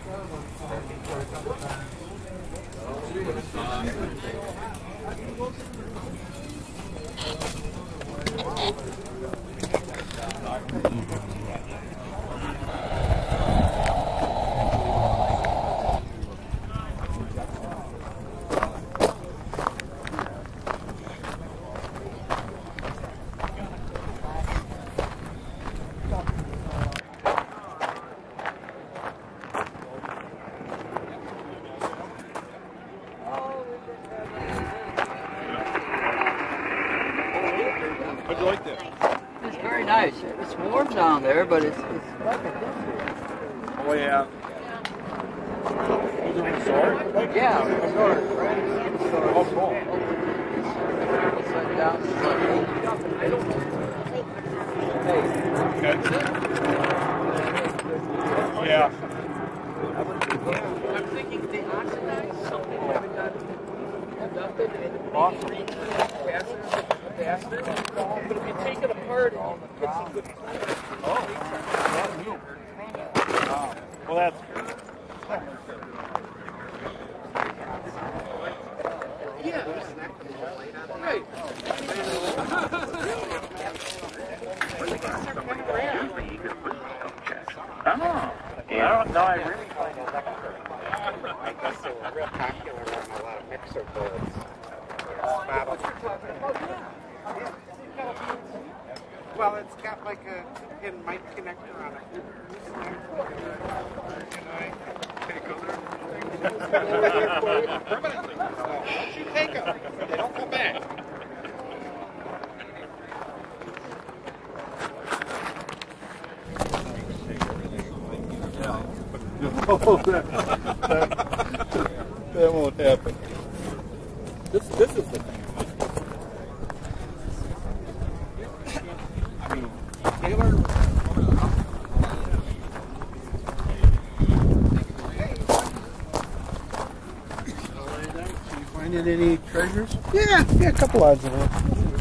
How'd you like that? It's very nice. It's warm down there, but it's like a desert. Oh yeah. Is it a resort? Yeah, resort, right? Oh cool. It's like down to Okay. Yeah. I'm thinking they oxidize something that we got conducted and possibly faster. But if you take it apart and you get some good Well, that's yeah, right. Oh, yeah. No, I really find it I guess they were real popular on a lot of mixer boards. Well, it's got like a pin mic connector on it. Can I take over? Permanently. Once you take them, they don't come back. that won't happen. This is the thing. I mean, Taylor. You finding any treasures? Yeah, a couple odds in it.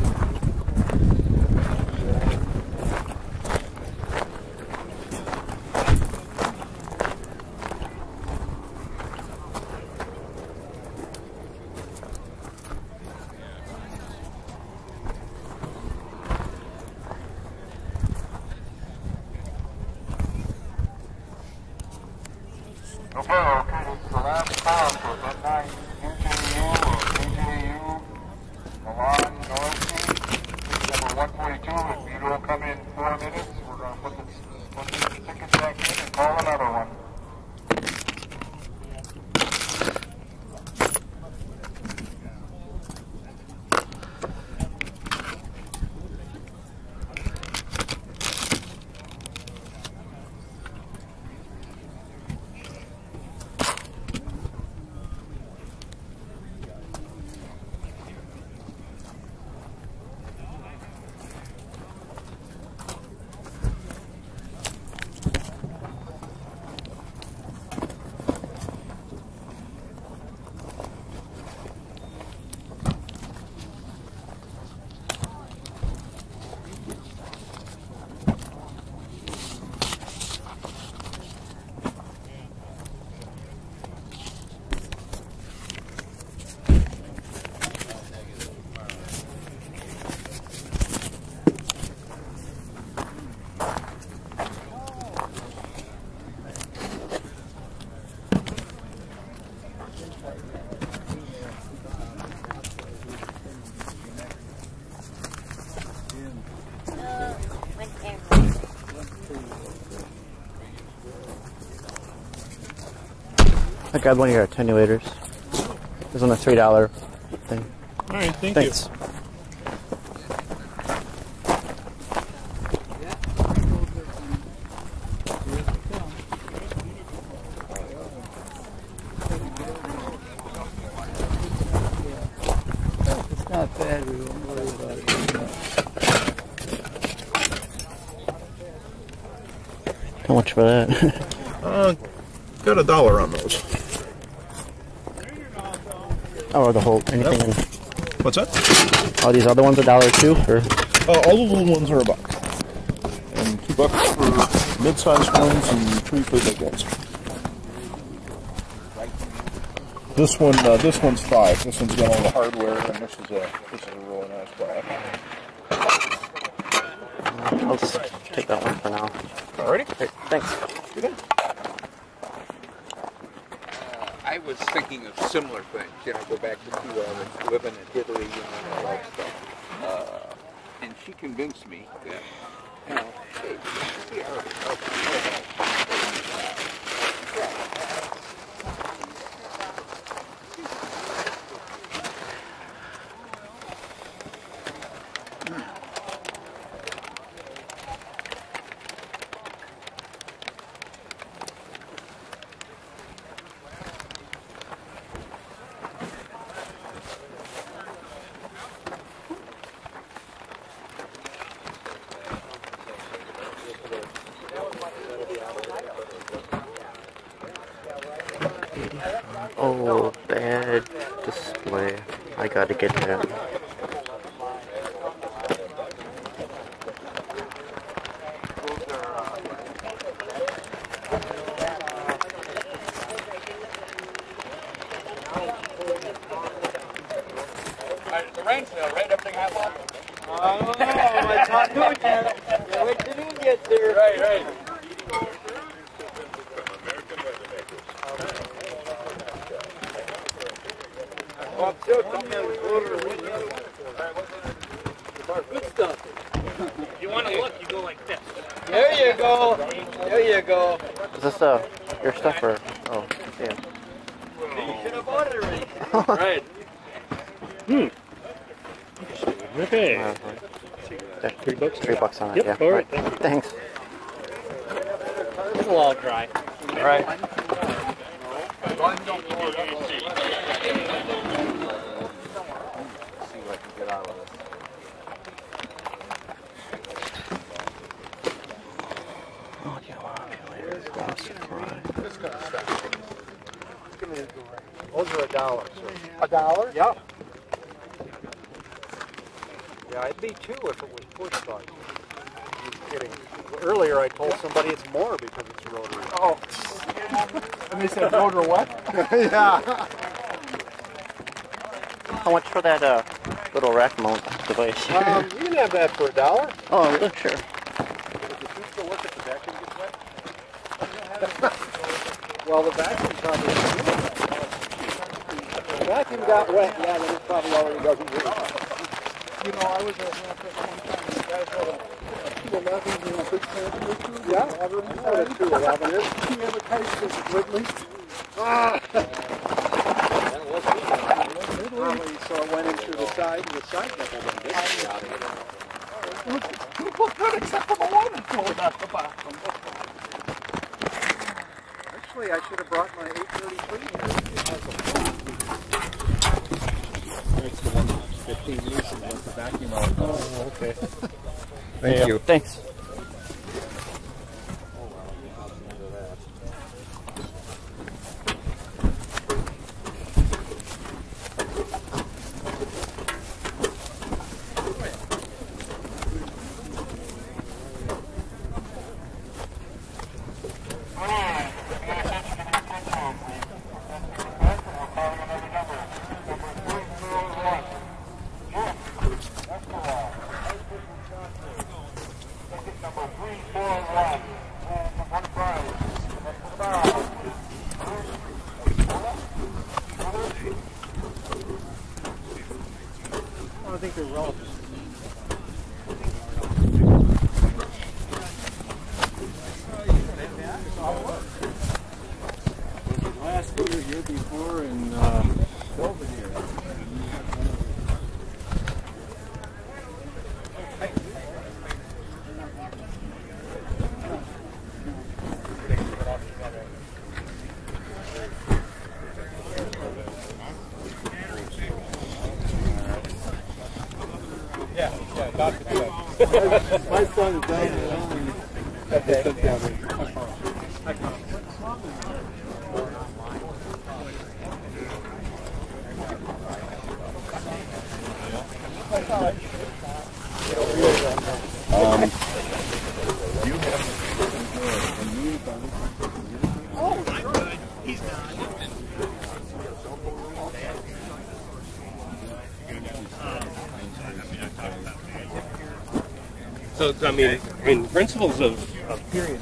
Okay, this is the last call for midnight UJU or PJU, Milan, North number 142. If you don't come in 4 minutes, we're going to put the tickets back in and call another one. I grabbed one of your attenuators. There's on the $3 thing. All right, Thanks. It's not bad. We won't worry about it. How much for that? Got $1 on those. Oh, the whole anything in. What's that? All these other ones $1 too, or? All the little ones are $1. And $2 for mid-sized ones and 3 for big ones. This one's 5. This one's got all the hardware, and this is a really nice bike. I'll just take that one for now. Alrighty. Great, thanks. I was thinking of similar things, you know, go back to living in Italy, you know, and all that stuff. And she convinced me that, you know, hey, Oh, bad display. I gotta get that. the rain sale, right? Everything hot off? I don't know. It's not noon yet. Yeah, wait till noon gets here. Right, right. Good stuff. If you want to look, you go like this. There you go. There you go. Is this your stuff or? Oh, yeah. You should have bought it already. Right. Okay. $3 $3 on it. Yep, Yeah. all right. Thanks. It'll all dry. All right. Those are $1, sir. $1? Yeah. Yeah, I'd be 2 if it was push bike. You're kidding. Earlier I told somebody it's more because it's rotary. Oh. And they said rotor what? Yeah. How much for that little rack mount device? You can have that for $1. Oh, really? Sure. Does the shoe still work if the vacuum gets wet? Well, the vacuum probably the vacuum got wet, yeah, then it probably already doesn't work. You know, I was at Hamfest one time, and the guys had a 211 in a big transmission. Yeah, what a 211 is. He had a case that would leak. Probably, so it went in through the side, and the side nipple then did get out of it. It looked good except for the water flowing out the bottom. Actually, I should have brought my 833 here. That's the one that's 15 years and let the vacuum out. Oh, okay. Thank you. Thanks. I think they're relevant. Last year before, and over here. Yeah, Dr. My son is down there. So, I mean, principles of period.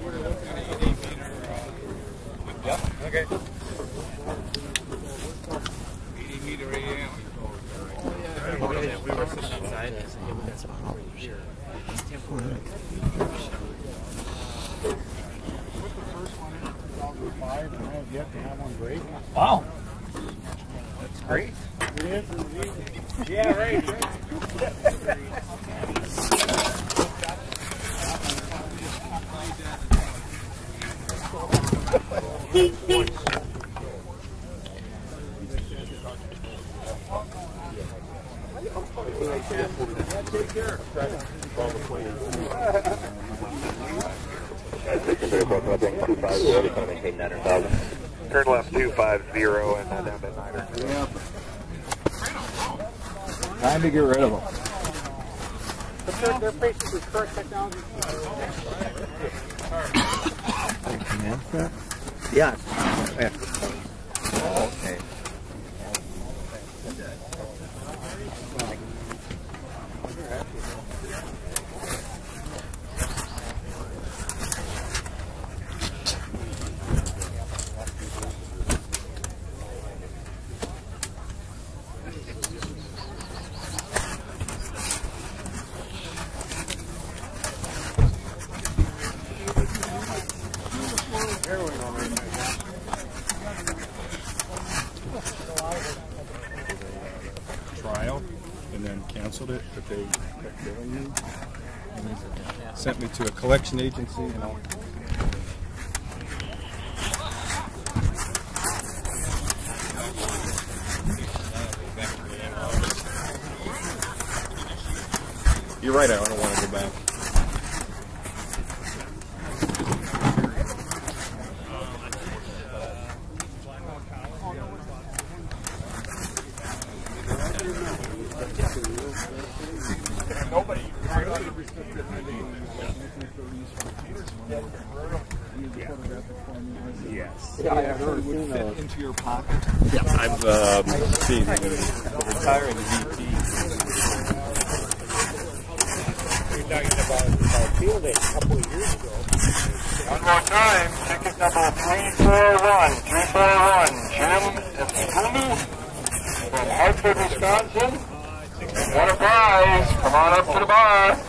Yep. Okay. 80 meter AM. We were sitting outside and I said, hey, we got some for you here. Temporary. Put the first one in 2005, and I have yet to have one break. Wow. That's great. It is indeed. Yeah, right. Turn left 250 and down to 9. Yep. Time to get rid of them. But they're basically current technology. Yeah. Oh, okay. Trial and then canceled it, but they kept billing me and they sent me to a collection agency, you know. You're right, I don't want to go back. Yes. Yeah, I've heard would fit into your pocket. Yeah, I've seen retiring VP. You're talking about field day a couple of years ago. One more time, ticket number 341. 341. Jim Espumi from Hartford, Wisconsin. What a prize. Come on up to the bar.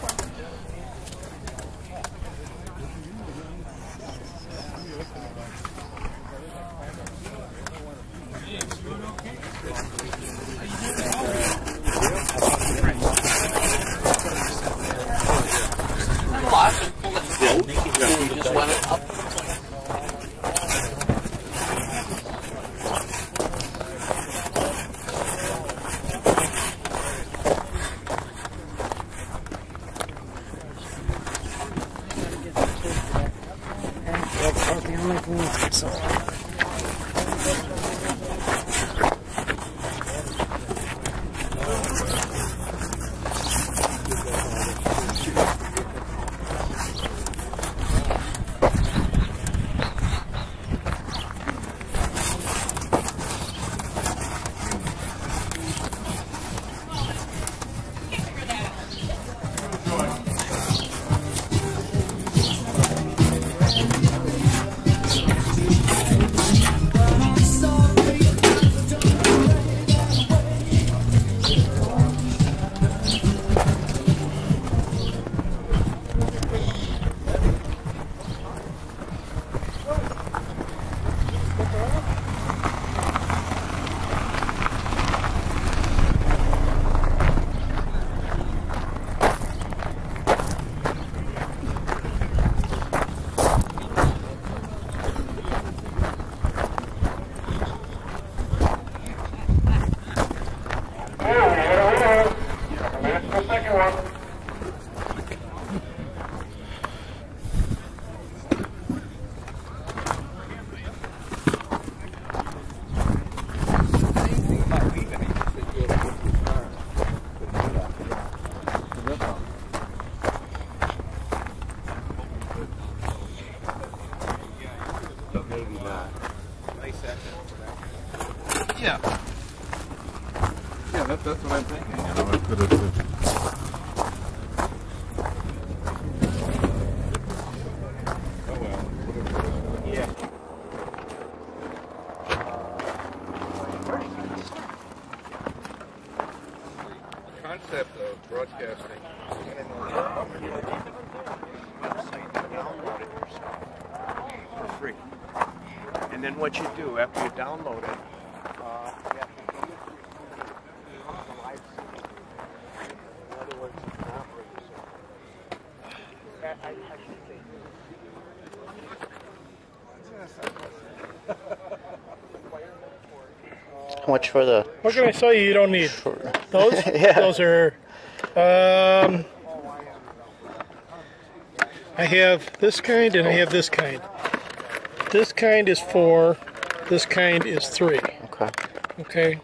That's what I'm thinking. You know, broadcasting. For free. And then what you do after you download it, How much for the? What can I tell you? You don't need those. Yeah. Those are. I have this kind and I have this kind. This kind is 4. This kind is 3. Okay. Okay.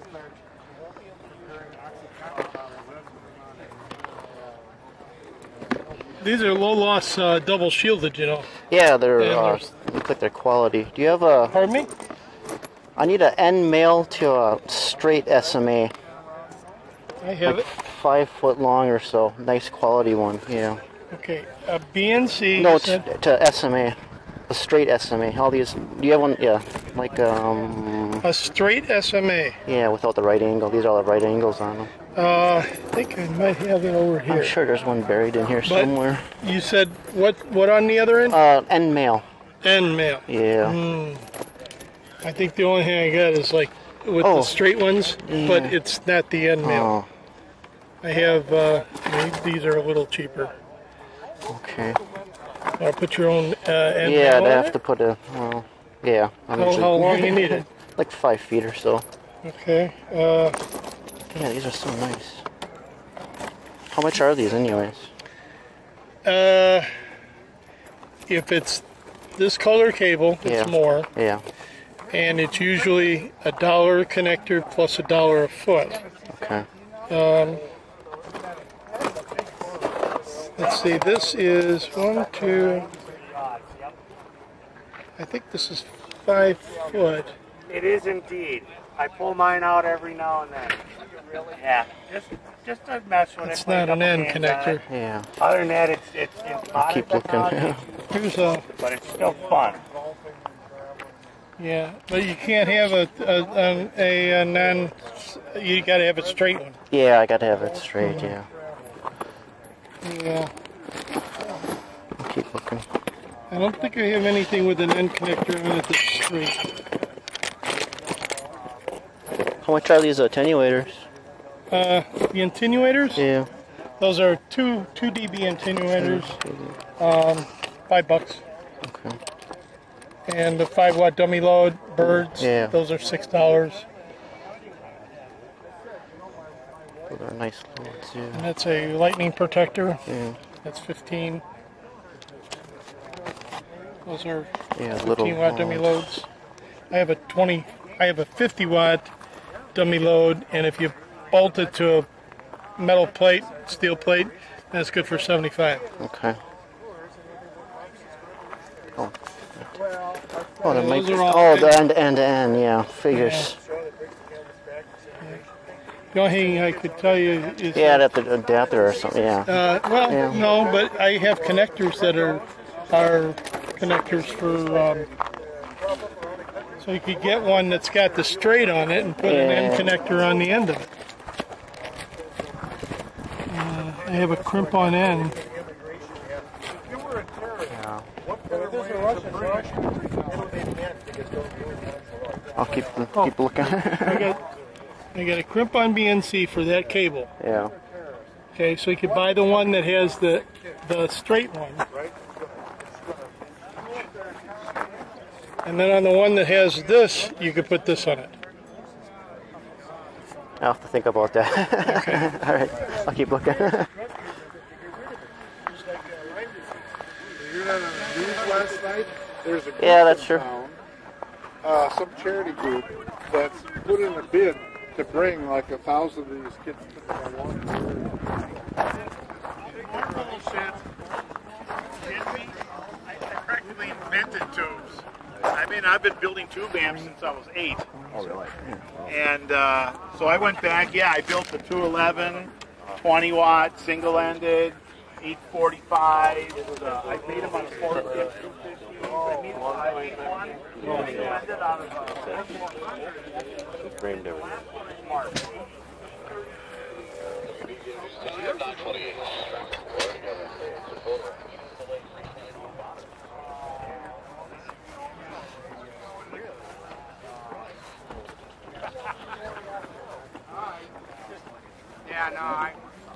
These are low loss double shielded, you know. Yeah, they're And look like they're quality. Do you have a? Pardon me? I need an end male to a straight SMA. I have Like it. 5 foot long or so. Nice quality one. Yeah. Okay. A BNC. No, it's to SMA. A straight SMA. All these. Do you have one? Yeah. Like a straight SMA. Yeah, without the right angle. These are all the right angles on them. I think I might have it over here. I'm sure there's one buried in here somewhere. You said what on the other end? End male. End male. Yeah. I think the only thing I got is like with the straight ones, but it's not the end male. I have these are a little cheaper. Okay. I'll put your own end Yeah, male I'd on have to put a. Well, yeah. How long you need it? Like 5 feet or so. Okay. Yeah, these are so nice. How much are these, anyways? If it's this color cable, it's more. Yeah. And it's usually $1 connector plus $1 a foot. Okay. Let's see, this is 1, 2, I think this is 5 foot. It is indeed. I pull mine out every now and then. Yeah, just to mess with it. It's not an end connector. Yeah. Other than that, it's I'll keep looking. Here's a. But it's still fun. Yeah, but you can't have a non. You got to have a straight one. Yeah, I gotta have it straight. Yeah. Yeah. I'll keep looking. I don't think I have anything with an end connector on it that's straight. How much are these attenuators? The attenuators? Yeah. Those are 2 dB attenuators. $5. Okay. And the 5-watt dummy load birds. Yeah. Those are $6. Those are nice loads. Yeah. And that's a lightning protector. Yeah. That's 15. Those are Yeah, little 15-watt dummy loads. I have a 50-watt dummy load, and if you bolt it to a metal plate, steel plate, that's good for 75. Okay. Oh. Oh, that Those might. are all Oh, the good. end, yeah. Figures. The only thing I could tell you is Yeah, I'd have to adapter or something. Yeah. well, Yeah. no, but I have connectors that are connectors for. So you could get one that's got the straight on it and put an end connector on the end of it. I have a crimp-on end. I'll keep looking. I got a crimp-on BNC for that cable. Yeah. Okay, so you could buy the one that has the straight one. And then on the one that has this, you could put this on it. I'll have to think about that. Okay. All right. I'll keep looking. You heard on the news last night? There's a group Yeah, that's in true. town, some charity group that's put in a bid to bring like 1,000 of these kids to the water. I practically invented tubes. I mean, I've been building tube amps since I was 8. Oh, really? And so I went back, I built the 211, 20 watt, single ended, 845. I made them on a 450, 250. I made a 581, single ended out of framed everything. Yeah, no, I.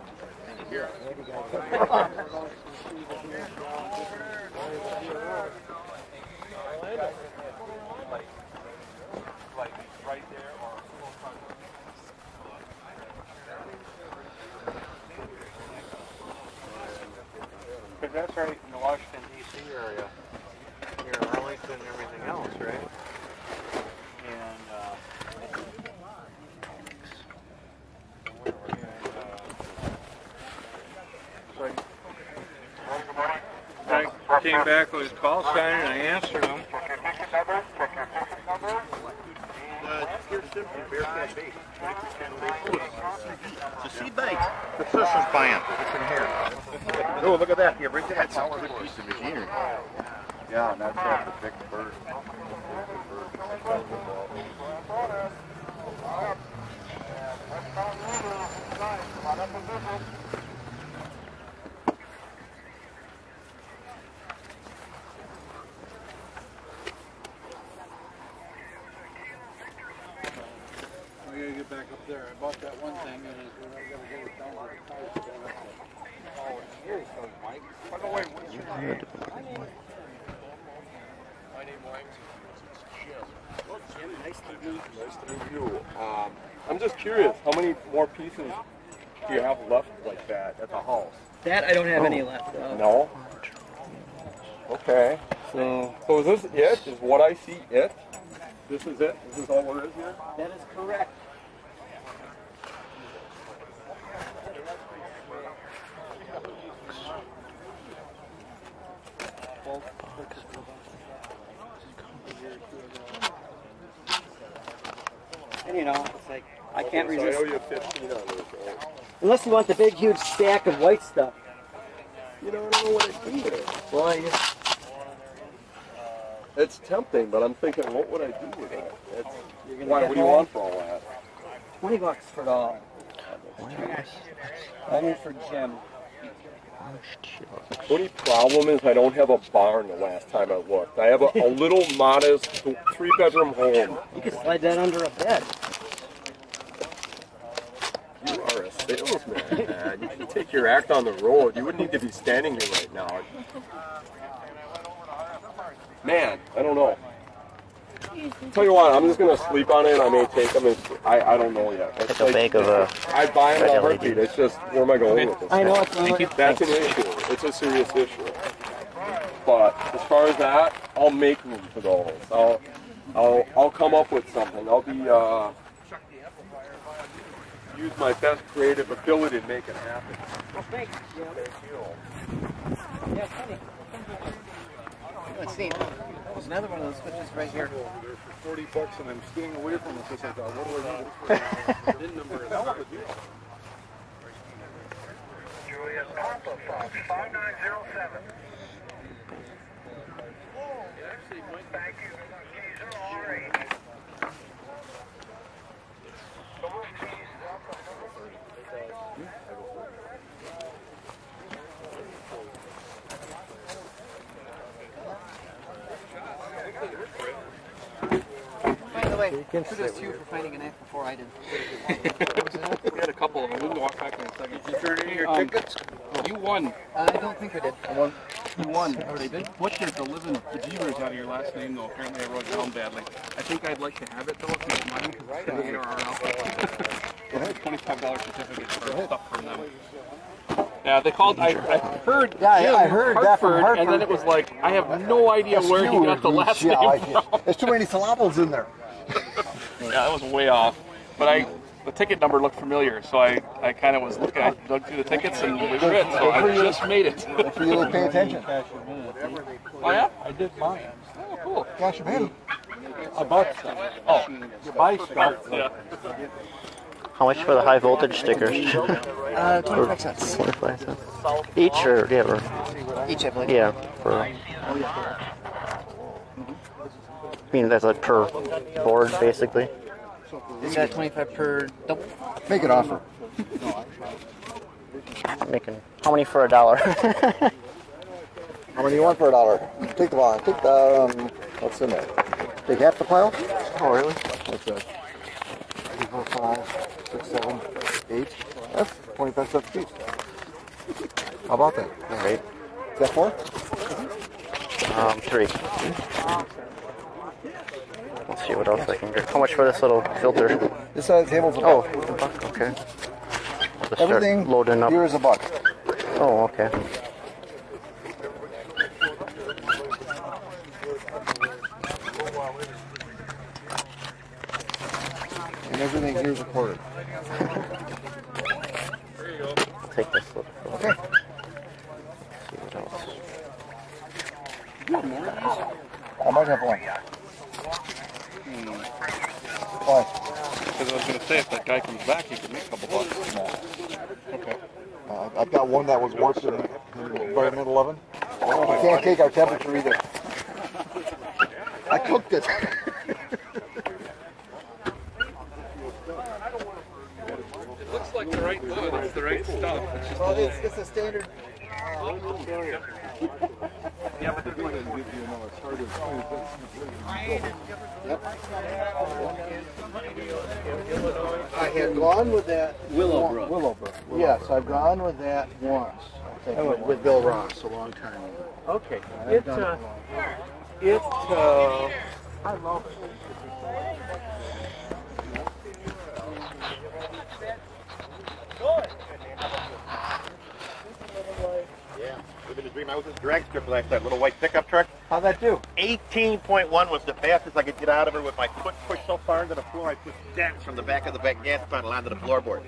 Like right there or because that's right in the Washington D.C. area, near Arlington and everything else, right? And I came back with his call sign and I answered him. It's a seed bank. This is fine. It's in here. Oh, look at that. Here, bring that. That's a good piece of machinery. Yeah, and that's the big bird. I gotta get back up there. I bought that one thing and I gotta get it down to the tires. Oh, here he goes, Mike. By the way, what's your name? My name is Jim. Well, Jim, nice to meet you. Nice to meet you. I'm just curious, how many more pieces do you have left like that at the house? That I don't have any left of. No? Okay. So is this it? Is what I see it? This is it? This is all there is here? That is correct. And you know, it's like, I can't So I resist. owe you 15 on this, right? Unless you want the big, huge stack of white stuff. You know, I don't know what I do with it. Well, you It's tempting, but I'm thinking, what would I do with it? You're gonna Why? get What do you home? want for all that? $20 for it all. Only for Jim. The only problem is I don't have a barn the last time I looked. I have a little modest 3-bedroom home. You could slide that under a bed. You are a salesman, man. You should take your act on the road. You wouldn't need to be standing here right now. Man, I don't know. Tell you what, I'm just gonna sleep on it. I may take them. I don't know yet. It's Like a bag of I buy them in a red heartbeat. LEDs. It's just where am I going with this? I know it's not. That's an issue. It's a serious issue. But as far as that, I'll make room for those. I'll come up with something. I'll be use my best creative ability to make it happen. Well, thanks, Jim. Thank you. Yeah, funny. Let's see. There's another one of those switches right here. For $40 and I'm staying away from it because I thought, what do I need? VIN number is not a deal. Julius Papa Fox 5907. Thank you. Geezer, all right. By the way, kudos to you for finding a knife before I did. We had a couple of them. We can walk back in a second. Did you turn in your tickets? You won. I don't think I did. You won. They did butcher the living bejeebers out of your last name, though. Apparently I wrote it down badly. I think I'd like to have it, though, if you don't mind, because it's the ARR outfit. $25 certificate for stuff from them. Yeah, they called. I heard. Yeah, Jim I heard that from Hartford. and then it was like I have no idea where he got the last name from. There's too many syllables in there. Yeah, that was way off. But the ticket number looked familiar, so I kind of was looking. I dug through the tickets and we were it. So I just made it. For you to pay attention. Oh yeah? I did mine. Oh cool. Cash them in. I bought stuff. Oh You buy stuff. yeah. How much for the high voltage stickers? 25 cents. 25 cents. Each or yeah, or, Each, I believe. yeah, for. I mean that's like per board basically. Is that 25 per double? Make an offer. I'm making. How many for $1? How many do you want for $1? Take the ball. Take the, what's in there? Take half the pile? Oh, really? What's that? 3, 4, 5, 6, 7, 8. That's 25 cents a piece. How about that? All right. Is that 4? 3. Let's see what else I can get. How much for this little filter? This side of the table's a buck. Oh, $1. Okay. I'll just Everything start loading up. here is a buck. Oh, okay. And everything here is a quarter. There you go. I'll take this little filter. Okay. Let's see what else. You have more of these? I might have one. Why? Because I was going to say, if that guy comes back, he could make a couple bucks. No. Okay. I've got one that was worse in environmental oven. I can't take our temperature either. I cooked it. It looks like the right wood. It's the right stuff. It's just It's a standard. yeah, but there's like I had gone with that Willowbrook. Willowbrook. Yes, I've gone with that once. I think with Bill Ross a long time ago. Okay. I love it. Yeah, living the dream. I was in a drag strip last night, little white pickup truck. How'd that do? 18.1 was the fastest I could get out of her with my foot pushed so far into the floor, I pushed dents from the back of the back gas funnel onto the floorboard.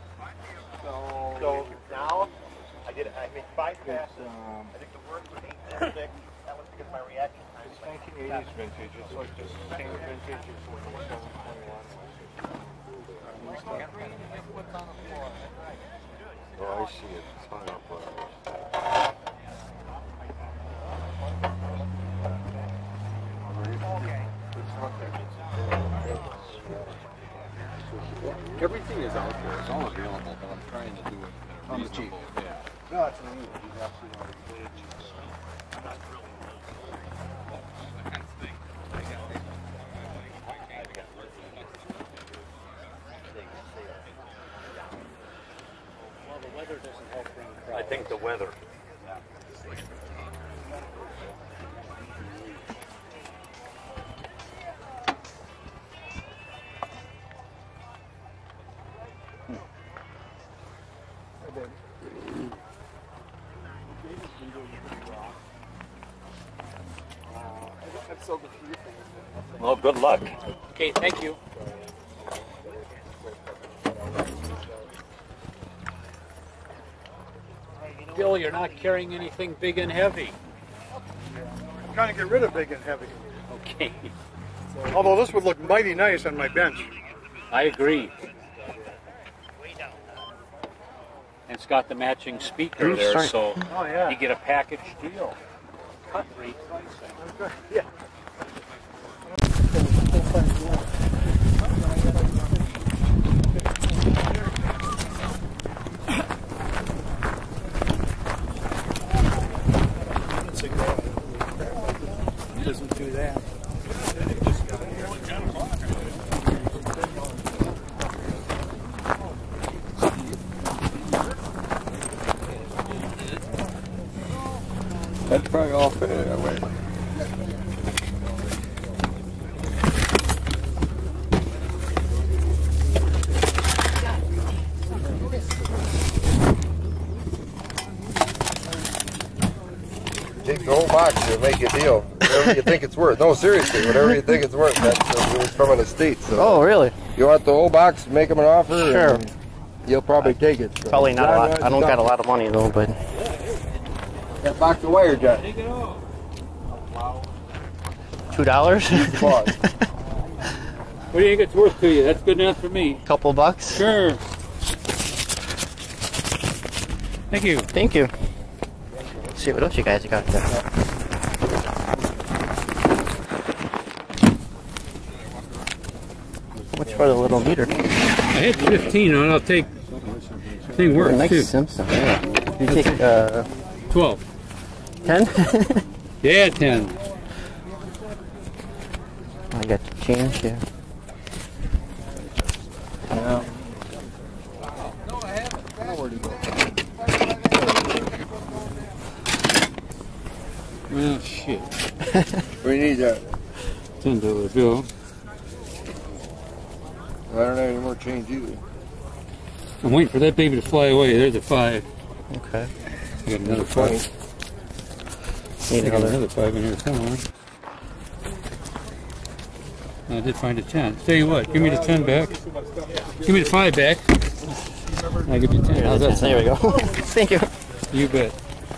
So now, I made 5 passes. I think the worst was 8.6. That was because of my reaction time. It's 1980s vintage. It's like the same vintage as when the 721 was. Oh, I see it. It's hung up on Everything is out there. It's all available, but I'm trying to do it on the cheap. Yeah. No, that's what I mean. He's absolutely I think the weather. Well, good luck. Okay, thank you. Bill, you're not carrying anything big and heavy. I'm trying to get rid of big and heavy. Okay. Although this would look mighty nice on my bench. I agree. And it's got the matching speaker there, so Oh, yeah. you get a package deal. Cut rate pricing. Yeah. doesn't do that. That's probably all fit that way. Take the whole box and make a deal. Whatever you think it's worth. No, seriously, whatever you think it's worth. That's it was from an estate. So Oh, really? you want the whole box? Make them an offer. Sure. And you'll probably take it. So. Probably not a lot. I don't got a lot of money though, but That box of wire, John. $2? What do you think it's worth to you? That's good enough for me. Couple bucks? Sure. Thank you. Thank you. Let's see what else you guys got there. What's for the little meter? I had 15 on. I'll take. Thing works Nice too. Simpson. Yeah. You take 12. 10? Yeah, 10. I got to change here. Yeah. Well, shit. We need that. $10 bill. I don't have any more change either. I'm waiting for that baby to fly away. There's a 5. Okay. I got another 5. I got another 5 in here somewhere. I did find a 10. Tell you what, give me the 10 back. Give me the 5 back. I'll give you 10. How's that sound? There we go. Thank you. You bet.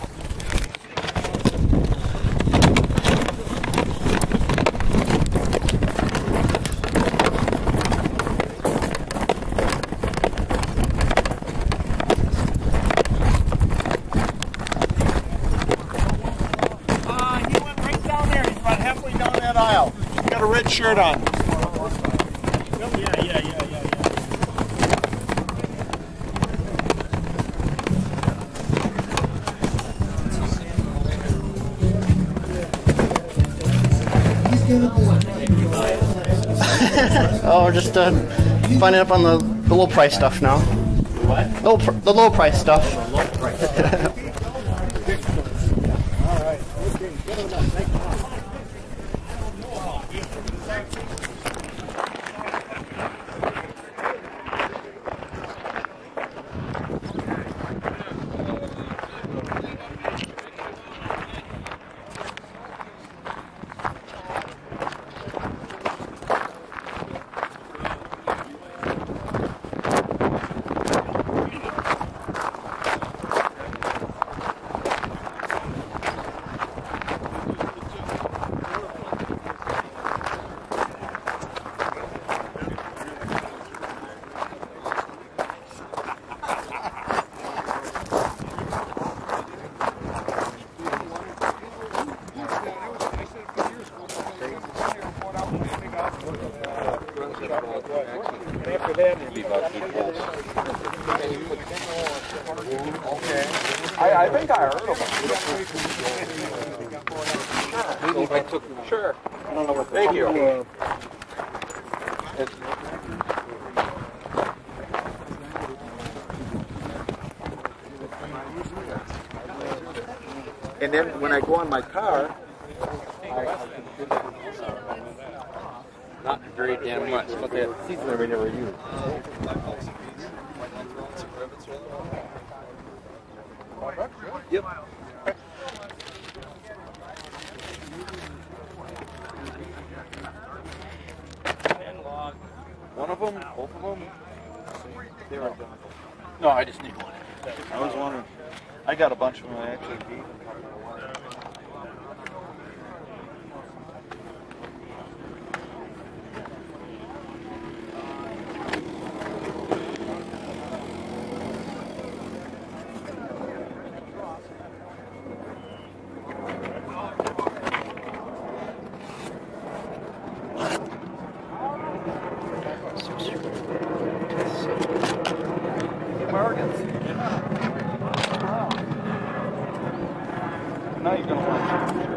He went right down there. He's about halfway down that aisle. He's got a red shirt on. Yeah. Oh, we're just finding up on the low price stuff now. What? The low price stuff. After that, it'd be about 8 volts. Okay. I think I heard of them. Maybe if I took them. Sure. I don't know what. Thank you. And then when I go on my car, Not very damn much, but that seasoner we never use. Yep. one of them, both of them, they're identical. No, I just need one. I was wondering. I got a bunch of them. I actually gave them. Now you're gonna want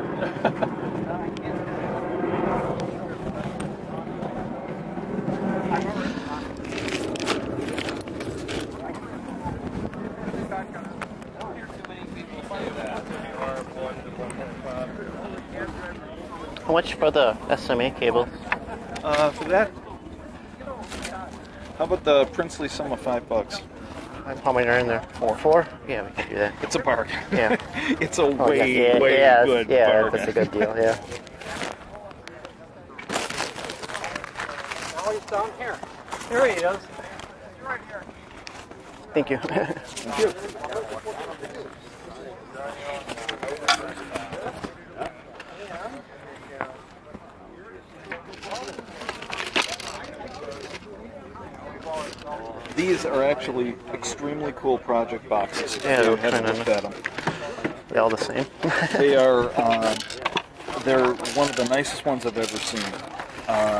How much for the SMA cable? for that, how about the princely sum of $5? How many are in there? Four? Yeah, we can do that. It's a bargain. Yeah. It's a way good bargain. Yeah, that's a good deal, yeah. Oh, he's down here. Here he is. Right here. Thank you. Thank you. These are actually extremely cool project boxes. Yeah, You haven't looked at them. They're all the same. They are, they're one of the nicest ones I've ever seen.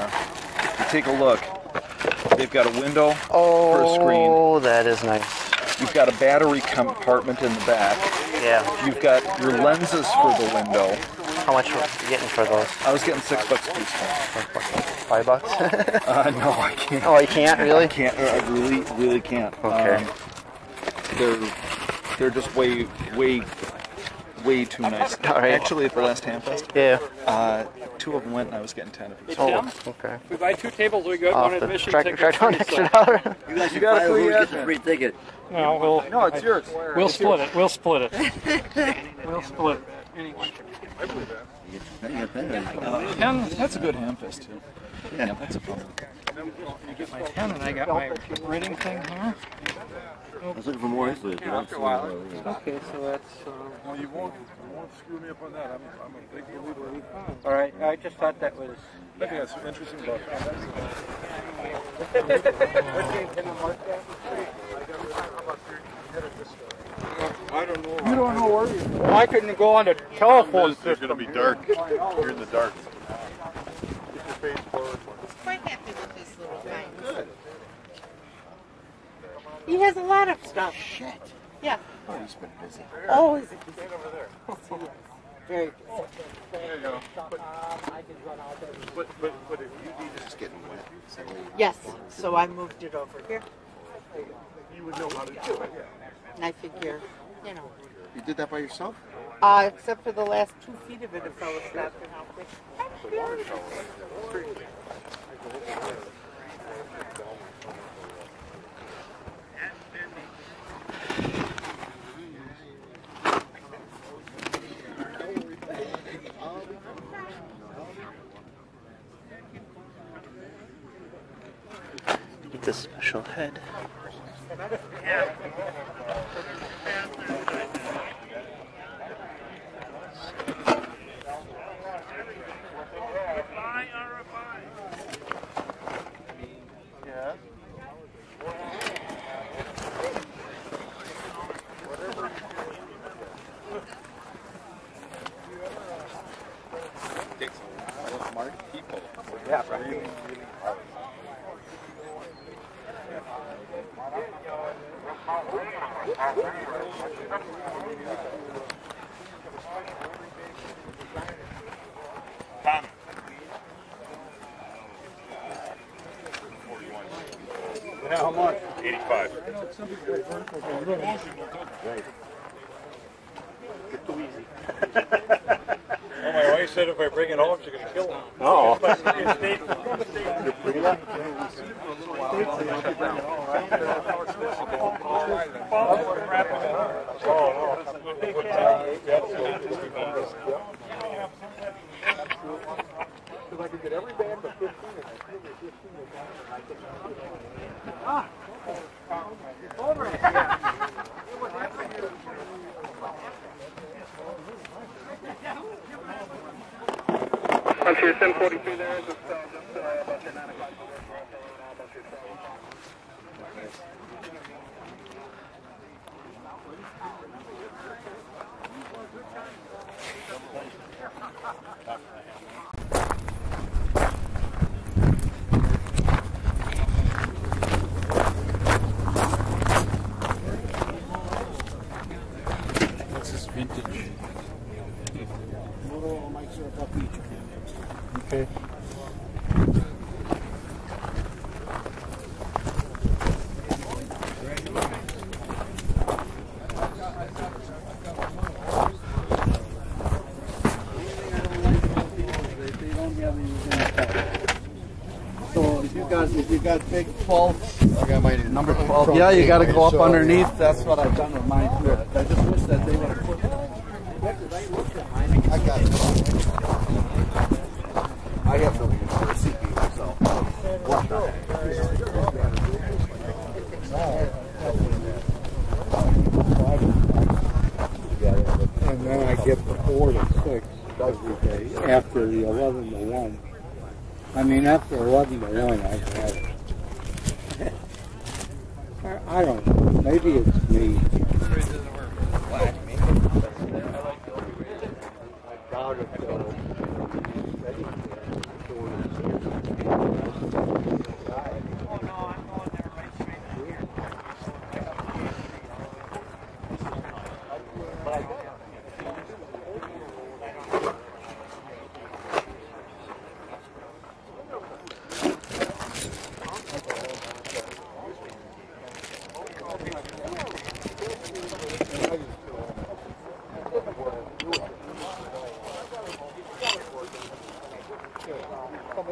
You take a look. They've got a window for a screen. Oh, that is nice. You've got a battery compartment in the back. Yeah. You've got your lenses for the window. How much were you getting for those? I was getting $6 a piece. $5? No, I can't. Oh, you can't really? I can't. I really can't. Okay. They're just way too nice. All right. Actually, at the last Hamfest, yeah, 2 of them went, and I was getting 10 of each. Oh, okay. We buy 2 tables, we got one admission ticket. Track down extra $1. You got a free ticket. No, no, it's yours. We'll split it. We'll split it. We'll split it. Anyway. Pen, that's a good Hamfest too. Yeah, that's a fun one. I get my pen and I got my writing thing here. I was looking for more history. After a while. Okay, so that's. Well, you won't screw me up on that. I'm a big believer. All right, I just thought that was. I think that's interesting about I don't know. You don't know where you are. Well, I couldn't go on the telephone system. It's going to be dark. You're in the dark. Get your face forward. He's quite happy with his little guy. Good. He has a lot of stuff. Shit. Yeah. Oh, he's been busy. Always busy. Over there. Very busy. There you go. But if you need It's getting wet. Yes. So I moved it over here. you would know how to do it. And I figure, you know. You did that by yourself? Except for the last 2 feet of it, a fellow stopped and helped me. Get the special head. Takes a lot of smart people. Yeah, really hard. Tom. Yeah, how much? 85. Too easy. Well, my wife said if I bring it home, she's going to kill him. Oh. If I could get every band to 15 and I feel the 15 is down and I can over it. Once you're 1043 there, just about your 9 o'clock. What's this vintage? Okay. So if you got big 12, I got my number 12. Yeah, you got to go up underneath. That's what I've done with mine too. I just wish that they would have put. I got it. I have no receipt myself. And then I get the 4 to 6 every day after the 11 to 1. I mean, after 11 to 1, I've had it. I don't know. Maybe it's me. I doubt it, though.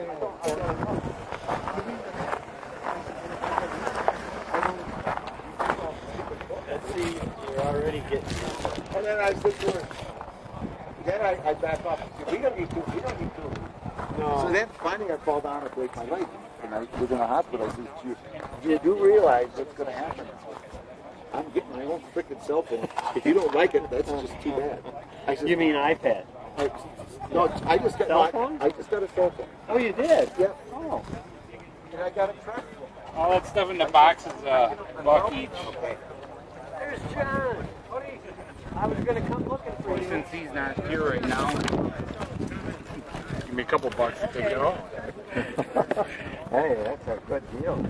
Let's see, you're already getting. And then I said to her, then I back off. I said, we don't need to. We don't need to. No. So then finally I fall down and break my leg. And I was in the hospital. I said, you do realize what's going to happen. I'm getting my own freaking cell phone. If you don't like it, that's just too bad. I said, You mean iPad? No, I just got Cell phone? I just got a cell phone. Oh, you did? Yeah. Oh. And I got a track. All that stuff in the box is $1 each. There's John. I was going to come looking for you. Since he's not here right now, give me a couple bucks to take it off. Hey, that's a good deal.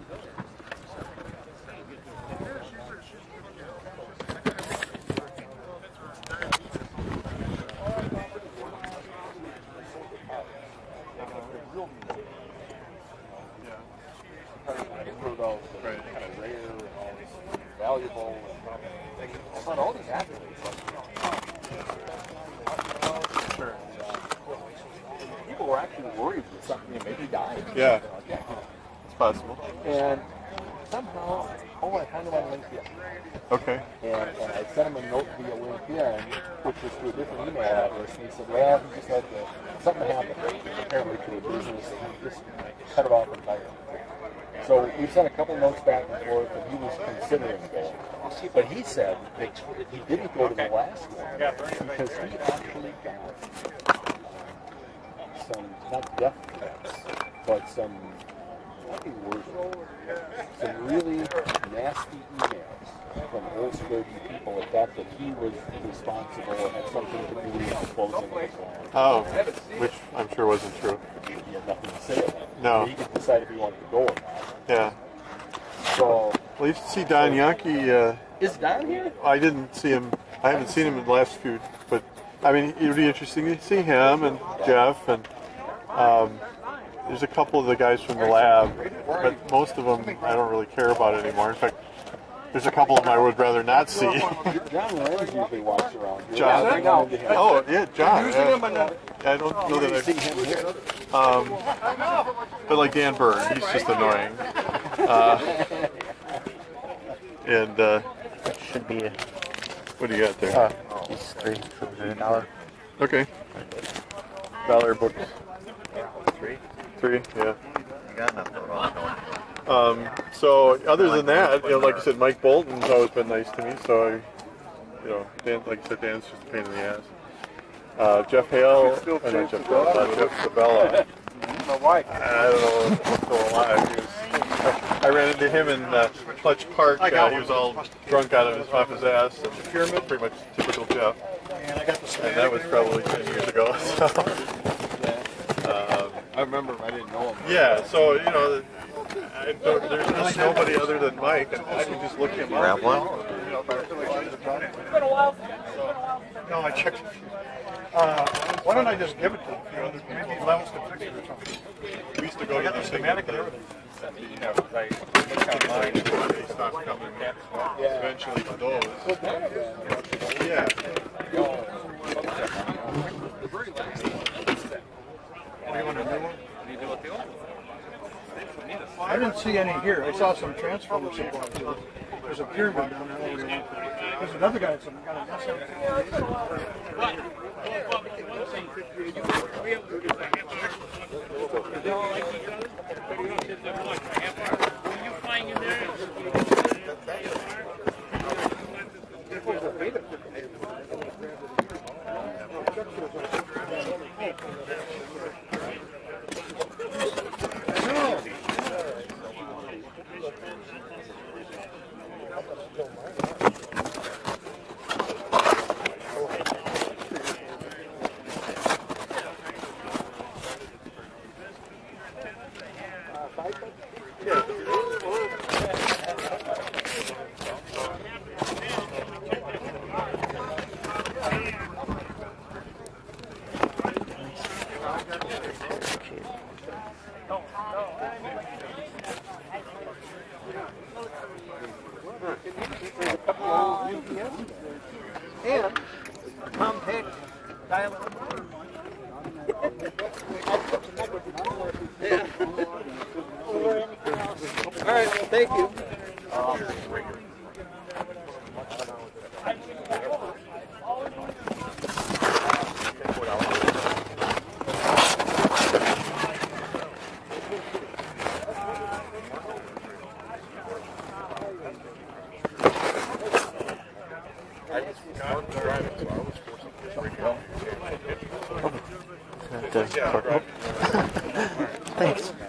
Valuable and all these athletes. Sure. People were actually worried that something maybe died. Yeah. It's possible. And somehow, I found him on LinkedIn. Okay. And I sent him a note via LinkedIn, which was to a different email address, and he said, well, he just had something happened apparently to a business, and he just cut it off entirely. So we sent a couple notes back and forth, and he was considering going. But he said that he didn't go to the last one because he actually got some, not death threats, but some really nasty emails from old sturdy people at that he was responsible or had something to do with closing the plant. Oh, which I'm sure wasn't true. He had nothing to say about it. No. He could decide if he wanted to go or not. Yeah. So, well, you should see Don Yankee. Is Don here? I didn't see him. I haven't seen him in the last few, but I mean, it would be interesting to see him and Jeff and there's a couple of the guys from the lab, but most of them I don't really care about anymore. In fact, there's a couple of them I would rather not see. John Rand usually walks around here. John? Oh, yeah, John. Yeah. I don't know that I've seen him here. But like Dan Byrne, he's just annoying. And should be. What do you got there? These three for $1. Okay. $1 books. Three, yeah. You got enough So other than that, like I said, Mike Bolton's always been nice to me. So Dan, like I said, Dan's just a pain in the ass. Jeff Hale, not Jeff Hale, Jeff Sabella. My wife. I don't know if he's still alive. I ran into him in Clutch Park. He was all drunk out of his ass. Pyramid, pretty much typical Jeff. And I got the And that was probably 10 years ago. So. I remember him. I didn't know him. Yeah, so there's just nobody other than Mike. I can just look him up. Grab one? No, I checked. Why don't I just give it to him? Maybe Levels can fix it or something. We used to go to the schematic and everything. They stopped coming eventually to those. Yeah. I didn't see any here. I saw some transformer supplies. There's a pyramid down there. There's another guy that's got a mess and compact dial. Thank you. Thanks.